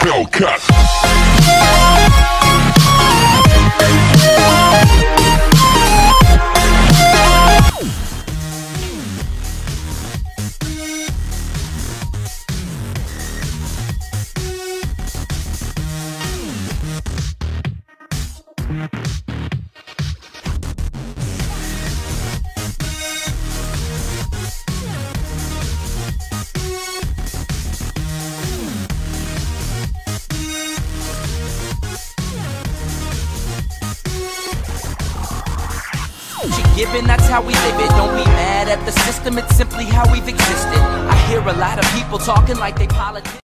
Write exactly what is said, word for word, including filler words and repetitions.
Hellcat. Given, that's how we live it. Don't be mad at the system, it's simply how we've existed. I hear a lot of people talking like they politics.